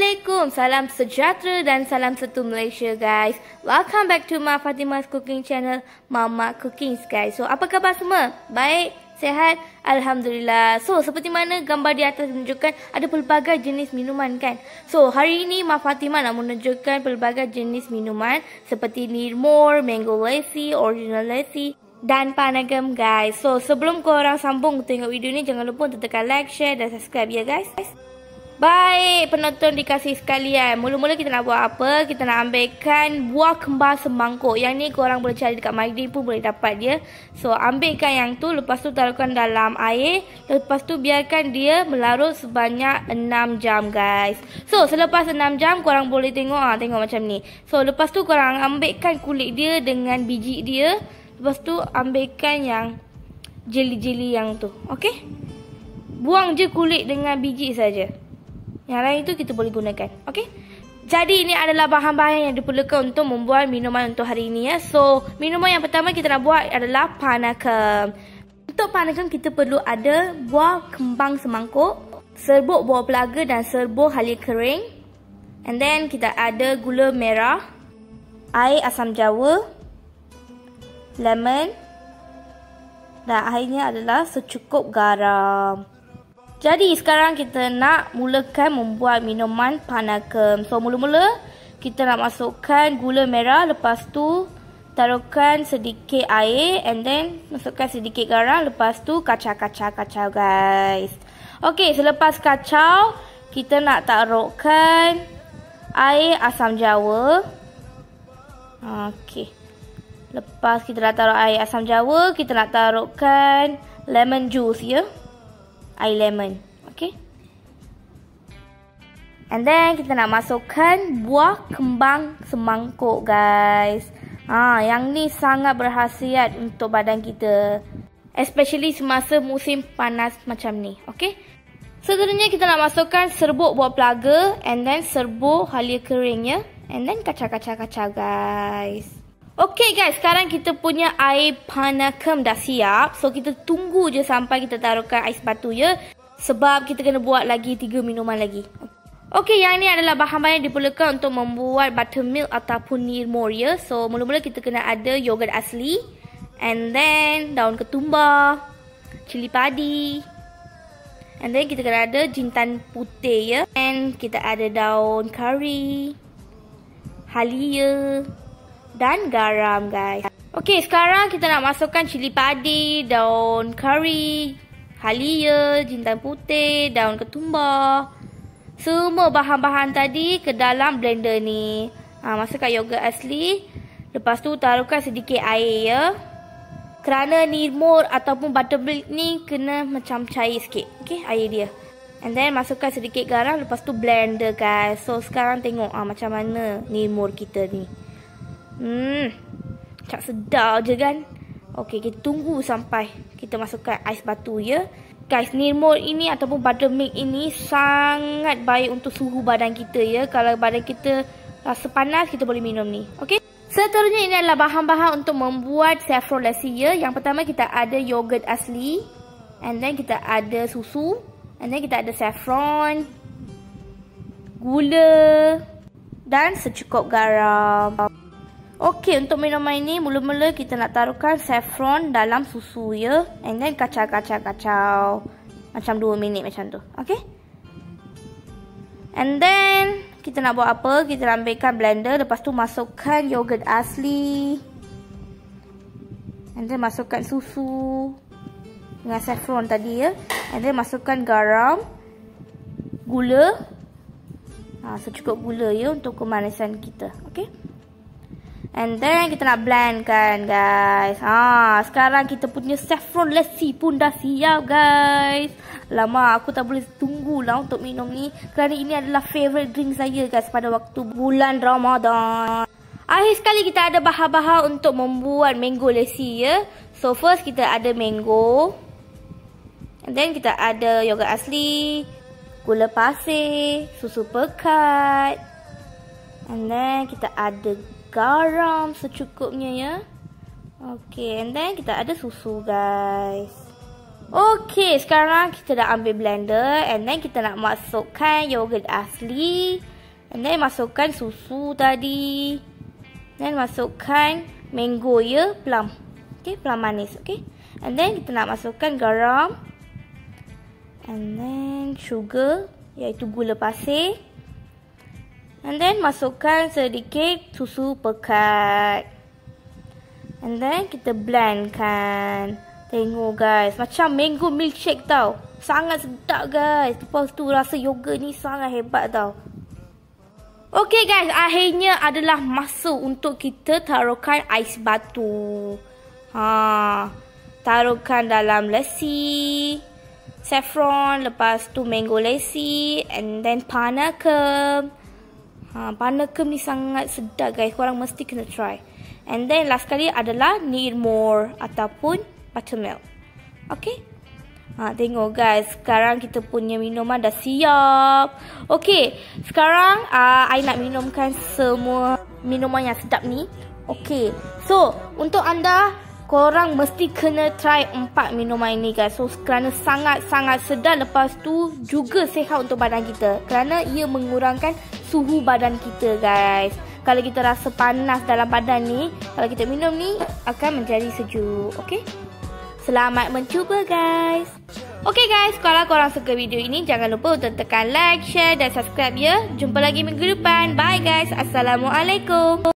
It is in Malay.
Assalamualaikum, salam sejahtera dan salam satu Malaysia guys. Welcome back to Mak Fathima's cooking channel, Mama Cooking guys. So apa khabar semua? Baik? Sehat? Alhamdulillah. So seperti mana gambar di atas menunjukkan ada pelbagai jenis minuman kan. So hari ini Mak Fathima nak menunjukkan pelbagai jenis minuman seperti Neer Mor, Mango Lessi, Original Lessi dan Panakam guys. So sebelum korang sambung tengok video ni, jangan lupa untuk tekan like, share dan subscribe ya guys. Baik penonton dikasihi sekalian, mula-mula kita nak buat apa? Kita nak ambilkan buah kembar semangkuk. Yang ni korang boleh cari dekat MyD pun boleh dapat dia. So ambilkan yang tu, lepas tu taruhkan dalam air. Lepas tu biarkan dia melarut sebanyak 6 jam guys. So selepas 6 jam korang boleh tengok, tengok macam ni. So lepas tu korang ambilkan kulit dia dengan biji dia. Lepas tu ambilkan yang jeli-jeli yang tu. Okay? Buang je kulit dengan biji saja. Yang lain tu kita boleh gunakan. Okay? Jadi ini adalah bahan-bahan yang diperlukan untuk membuat minuman untuk hari ini ya. So minuman yang pertama kita nak buat adalah Panakam. Untuk Panakam kita perlu ada buah kembang semangkuk, serbuk buah pelaga dan serbuk halia kering. And then kita ada gula merah, air asam jawa, lemon, dan akhirnya adalah secukup garam. Jadi sekarang kita nak mulakan membuat minuman Panakam. So mula-mula kita nak masukkan gula merah, lepas tu taruhkan sedikit air and then masukkan sedikit garam, lepas tu kacau guys. Okey, selepas kacau kita nak taruhkan air asam jawa. Okey. Lepas kita dah taruh air asam jawa, kita nak taruhkan lemon juice ya. Air lemon. Okay. And then kita nak masukkan buah kembang semangkuk guys. Yang ni sangat berkhasiat untuk badan kita. Especially semasa musim panas macam ni. Okay. Seterusnya kita nak masukkan serbuk buah pelaga and then serbuk halia kering ya. And then kacau guys. Okay guys, sekarang kita punya air Panakam dah siap. So kita tunggu je sampai kita taruhkan ais batu ya. Sebab kita kena buat lagi 3 minuman lagi. Okay, yang ni adalah bahan-bahan yang diperlukan untuk membuat Buttermilk ataupun Neer Mor ya. So mula-mula kita kena ada yogurt asli. And then daun ketumbar, cili padi. And then kita kena ada jintan putih ya. And kita ada daun kari, halia dan garam guys. Okey, sekarang kita nak masukkan cili padi, daun kari, halia, jintan putih, daun ketumbar. Semua bahan-bahan tadi ke dalam blender ni. Masukkan yogurt asli. Lepas tu taruhkan sedikit air ya. Kerana Neer Mor ataupun Buttermilk ni kena macam cair sikit. Okey, air dia. And then masukkan sedikit garam, lepas tu blender guys. So sekarang tengok macam mana Neer Mor kita ni. Cak sedap je kan. Okey, kita tunggu sampai kita masukkan ais batu ya. Guys, Neer Mor ini ataupun Buttermilk ini sangat baik untuk suhu badan kita ya. Kalau badan kita rasa panas, kita boleh minum ni. Okey. Seterusnya ini adalah bahan-bahan untuk membuat Saffron Lessi ya. Yang pertama kita ada yogurt asli. And then kita ada susu. And then kita ada saffron, gula dan secukup garam. Okey, untuk minuman ini mula-mula kita nak taruhkan saffron dalam susu ya. And then kacau. Macam 2 minit macam tu. Okey. And then kita nak buat apa? Kita nak ambilkan blender, lepas tu masukkan yogurt asli. And then masukkan susu dengan saffron tadi ya. And then masukkan garam, gula. Secukup gula ya untuk kemanisan kita. Okey. And then kita nak blend kan guys. Sekarang kita punya Saffron Lessi pun dah siap guys. Lama aku tak boleh tunggu lah untuk minum ni. Kerana ini adalah favorite drink saya guys pada waktu bulan Ramadhan. Akhir sekali kita ada bahan-bahan untuk membuat Mango Lessi ya. So first kita ada mango. And then kita ada yogurt asli, gula pasir, susu pekat. And then kita ada garam secukupnya ya. Okay, and then kita ada susu guys. Okay, sekarang kita dah ambil blender and then kita nak masukkan yogurt asli And then masukkan susu tadi. Dan masukkan mango ya, plum. Okay, plum manis. Okay. And then kita nak masukkan garam. And then sugar, iaitu gula pasir. And then masukkan sedikit susu pekat. And then kita blendkan. Tengok guys, macam mango milkshake tau. Sangat sedap guys. Lepas tu rasa yogurt ni sangat hebat tau. Okay guys, akhirnya adalah masa untuk kita taruhkan ais batu. Taruhkan dalam lesi, saffron, lepas tu mango lesi, and then panakam. Panakam ni sangat sedap guys. Korang mesti kena try. And then last kali adalah Neer Mor ataupun Buttermilk. Okay. Tengok guys. Sekarang kita punya minuman dah siap. Okay. Sekarang I nak minumkan semua minuman yang sedap ni. Okay. So, untuk anda, korang mesti kena try 4 minuman ini guys. So, kerana sangat-sangat sedap. Lepas tu juga sihat untuk badan kita. Kerana ia mengurangkan suhu badan kita guys. Kalau kita rasa panas dalam badan ni, kalau kita minum ni akan menjadi sejuk. Okay. Selamat mencuba guys. Okay guys, kalau korang suka video ini, jangan lupa untuk tekan like, share dan subscribe ya. Jumpa lagi minggu depan. Bye guys. Assalamualaikum.